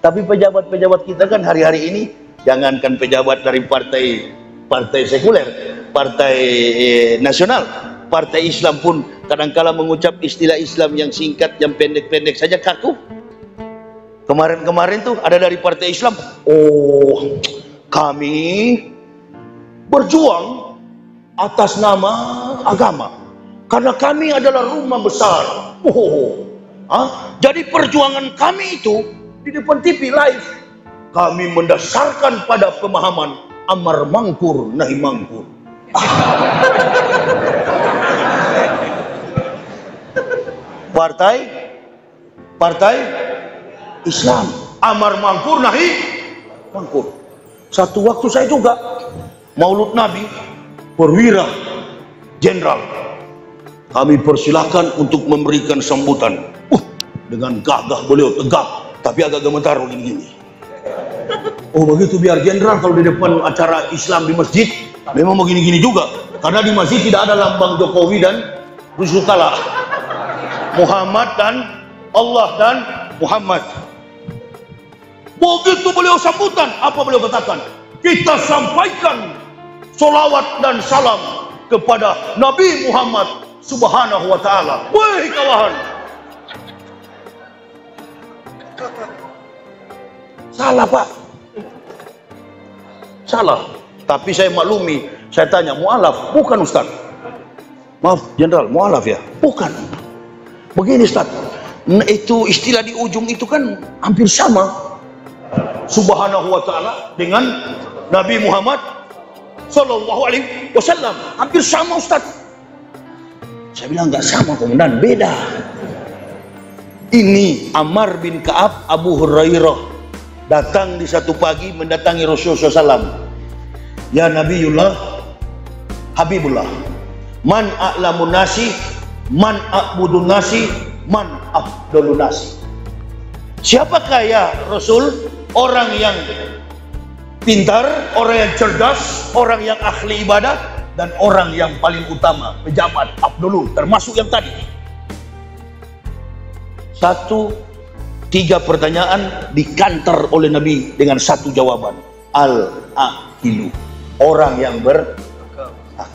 Tapi pejabat-pejabat kita kan hari-hari ini, jangankan pejabat dari partai sekuler, partai nasional, partai Islam pun kadangkala mengucap istilah Islam yang singkat, yang pendek-pendek saja kaku. Kemarin-kemarin tuh ada dari partai Islam, oh kami berjuang atas nama agama karena kami adalah rumah besar. Jadi perjuangan kami itu di depan TV live, kami mendasarkan pada pemahaman amar mangkur nahi mangkur. Partai Islam, amar mangkur nahi mangkur. Satu waktu saya juga Maulud Nabi, perwira jenderal, kami persilahkan untuk memberikan sambutan. Dengan gagah beliau tegak, tapi agak gemetar begini-gini. Oh begitu, biar jenderal kalau di depan acara Islam di masjid memang begini-gini juga, karena di masjid tidak ada lambang Jokowi dan Yusuf Kala, Muhammad dan Allah dan Muhammad. Begitu beliau sambutan, apa beliau katakan? Kita sampaikan sholawat dan salam kepada Nabi Muhammad Subhanahu wa ta'ala. Wih kawan, salah Pak, salah. Tapi saya maklumi, saya tanya, mualaf bukan Ustaz? Maaf jenderal, mualaf ya? Bukan. Begini Ustaz, itu istilah di ujung itu kan hampir sama, Subhanahu wa ta'ala dengan Nabi Muhammad Sallallahu Alaihi Wasallam, hampir sama Ustaz. Saya bilang nggak sama komandan, beda. Ini Ammar bin Ka'ab Abu Hurairah datang di satu pagi mendatangi Rasulullah SAW. Ya Nabiullah, Habibullah, man a'lamun nasi, man a'budun nasi, man afdalun nasi. Siapakah ya Rasul? Orang yang pintar, orang yang cerdas, orang yang ahli ibadah, dan orang yang paling utama, pejabat, afdalun, termasuk yang tadi. 3 pertanyaan dikantar oleh Nabi dengan 1 jawaban. Al-aqilu, orang yang berakal.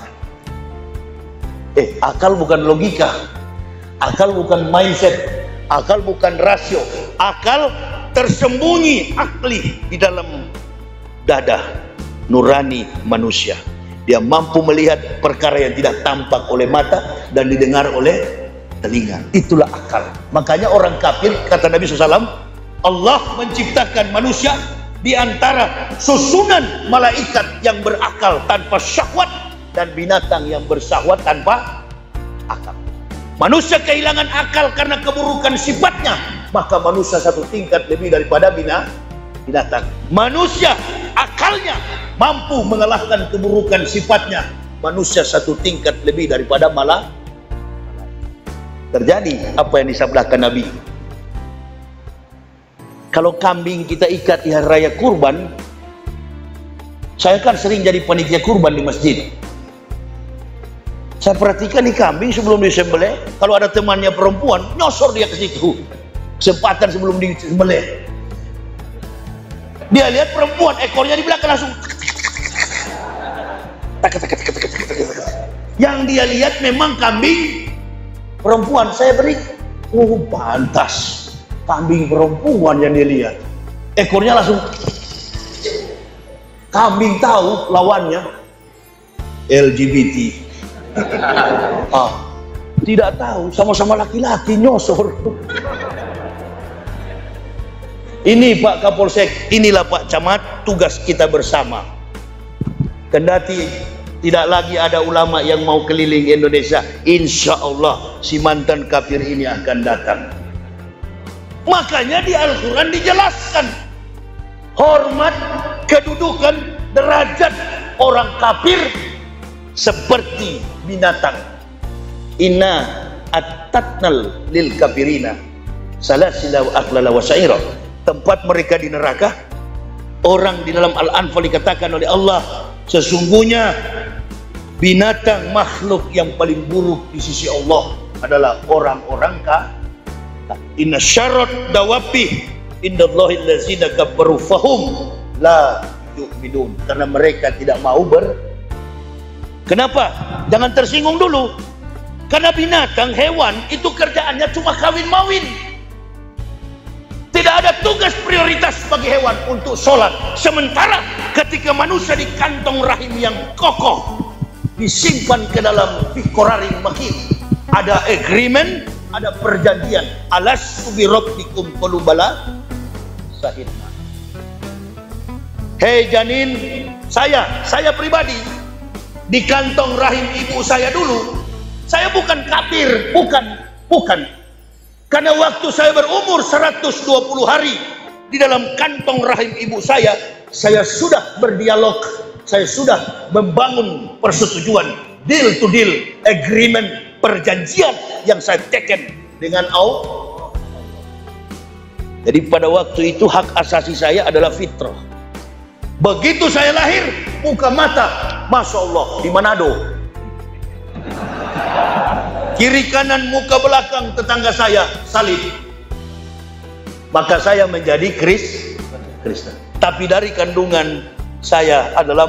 Akal bukan logika, akal bukan mindset, akal bukan rasio, akal tersembunyi akli di dalam dada nurani manusia. Dia mampu melihat perkara yang tidak tampak oleh mata dan didengar oleh telinga. Itulah akal. Makanya orang kafir, kata Nabi SAW, Allah menciptakan manusia di antara susunan malaikat yang berakal tanpa syahwat dan binatang yang bersyahwat tanpa akal. Manusia kehilangan akal karena keburukan sifatnya, maka manusia 1 tingkat lebih daripada binatang. Manusia akalnya mampu mengalahkan keburukan sifatnya, manusia 1 tingkat lebih daripada malaikat. Terjadi apa yang disabdakan Nabi. Kalau kambing kita ikat di hari raya kurban, saya kan sering jadi panitia kurban di masjid. Saya perhatikan di kambing sebelum disembelih, kalau ada temannya perempuan, nyosor dia ke situ. Kesempatan sebelum disembelih. Dia lihat perempuan, ekornya di belakang langsung. Yang dia lihat memang kambing perempuan. Saya beri, oh pantas kambing perempuan yang dia lihat, ekornya langsung. Kambing tahu lawannya LGBT. Tidak tahu, sama-sama laki-laki nyosor. Ini Pak Kapolsek, inilah Pak Camat, tugas kita bersama. Kendati tidak lagi ada ulama yang mau keliling Indonesia, insya Allah si mantan kafir ini akan datang. Makanya di Al-Quran dijelaskan hormat, kedudukan, derajat orang kafir seperti binatang. Inna at-tatnal lil kafirina salasila wa akhlala wa syaira. Tempat mereka di neraka, orang di dalam Al-Anfal dikatakan oleh Allah, sesungguhnya binatang makhluk yang paling buruk di sisi Allah adalah orang-orang kafir. Inna syarat dawabi indallahi allazina kafaru fahum la yu'minun, karena mereka tidak mau Kenapa? Jangan tersinggung dulu. Karena binatang, hewan itu kerjaannya cuma kawin-mawin. Tidak ada tugas prioritas bagi hewan untuk sholat. Sementara ketika manusia di kantong rahim yang kokoh, disimpan ke dalam fikoraring makin, ada agreement, ada perjanjian. Alastu bi rabbikum qalu bala syahidna. Hei janin, saya pribadi di kantong rahim ibu saya dulu, saya bukan kafir, bukan. Karena waktu saya berumur 120 hari di dalam kantong rahim ibu saya sudah berdialog, saya sudah membangun persetujuan, deal to deal, agreement, perjanjian yang saya teken dengan Allah. Jadi pada waktu itu hak asasi saya adalah fitrah. Begitu saya lahir, buka mata, Masya Allah, di Manado. Kiri kanan muka belakang tetangga saya salib. Maka saya menjadi Kristen. Tapi dari kandungan saya adalah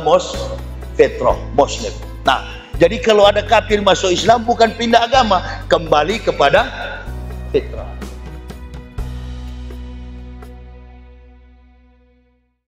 Muslim. Nah, jadi kalau ada kafir masuk Islam bukan pindah agama, kembali kepada